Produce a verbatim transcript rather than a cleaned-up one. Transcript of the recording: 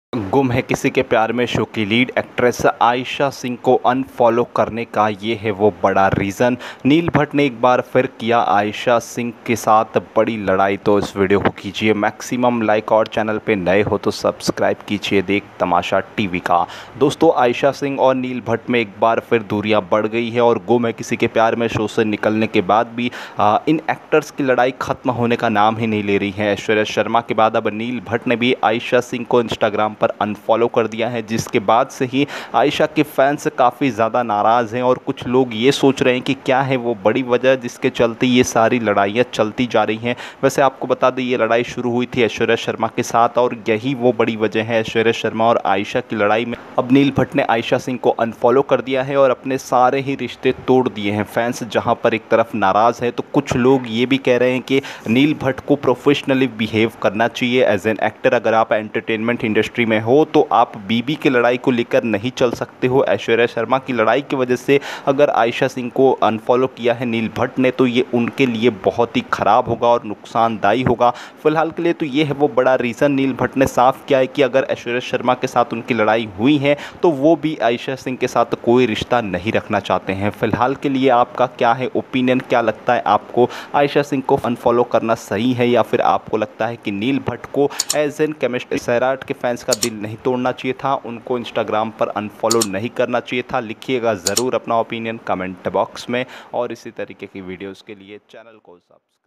गुम है किसी के प्यार में शो की लीड एक्ट्रेस आयशा सिंह को अनफॉलो करने का ये है वो बड़ा रीज़न। नील भट्ट ने एक बार फिर किया आयशा सिंह के साथ बड़ी लड़ाई। तो इस वीडियो को कीजिए मैक्सिमम लाइक और चैनल पे नए हो तो सब्सक्राइब कीजिए देख तमाशा टीवी का। दोस्तों, आयशा सिंह और नील भट्ट में एक बार फिर दूरियां बढ़ गई है और गुम है किसी के प्यार में शो से निकलने के बाद भी आ, इन एक्टर्स की लड़ाई ख़त्म होने का नाम ही नहीं ले रही है। ऐश्वर्या शर्मा के बाद अब नील भट्ट ने भी आयशा सिंह को इंस्टाग्राम पर अनफॉलो कर दिया है, जिसके बाद से ही आयशा के फैंस काफ़ी ज़्यादा नाराज़ हैं और कुछ लोग ये सोच रहे हैं कि क्या है वो बड़ी वजह जिसके चलते ये सारी लड़ाइयाँ चलती जा रही हैं। वैसे आपको बता दें, ये लड़ाई शुरू हुई थी ऐश्वर्या शर्मा के साथ और यही वो बड़ी वजह है ऐश्वर्या शर्मा और आयशा की लड़ाई में। अब नील भट्ट ने आयशा सिंह को अनफॉलो कर दिया है और अपने सारे ही रिश्ते तोड़ दिए हैं। फैंस जहां पर एक तरफ नाराज़ है तो कुछ लोग ये भी कह रहे हैं कि नील भट्ट को प्रोफेशनली बिहेव करना चाहिए एज एन एक्टर। अगर आप एंटरटेनमेंट इंडस्ट्री में हो तो आप बीबी की लड़ाई को लेकर नहीं चल सकते हो। ऐश्वर्या शर्मा की लड़ाई की वजह से अगर आयशा सिंह को अनफॉलो किया है नील भट्ट ने तो ये उनके लिए बहुत ही ख़राब होगा और नुकसानदायी होगा। फिलहाल के लिए तो ये है वो बड़ा रीज़न। नील भट्ट ने साफ किया है कि अगर ऐश्वर्या शर्मा के साथ उनकी लड़ाई हुई है तो वो भी आयशा सिंह के साथ कोई रिश्ता नहीं रखना चाहते हैं। फिलहाल के लिए आपका क्या है ओपिनियन, क्या लगता है आपको आयशा सिंह को अनफॉलो करना सही है या फिर आपको लगता है कि नील भट्ट को एज एन केमिस्ट्री सैराट के फैंस का दिल नहीं तोड़ना चाहिए था, उनको इंस्टाग्राम पर अनफॉलो नहीं करना चाहिए था? लिखिएगा ज़रूर अपना ओपिनियन कमेंट बॉक्स में और इसी तरीके की वीडियोस के लिए चैनल को सब्सक्राइब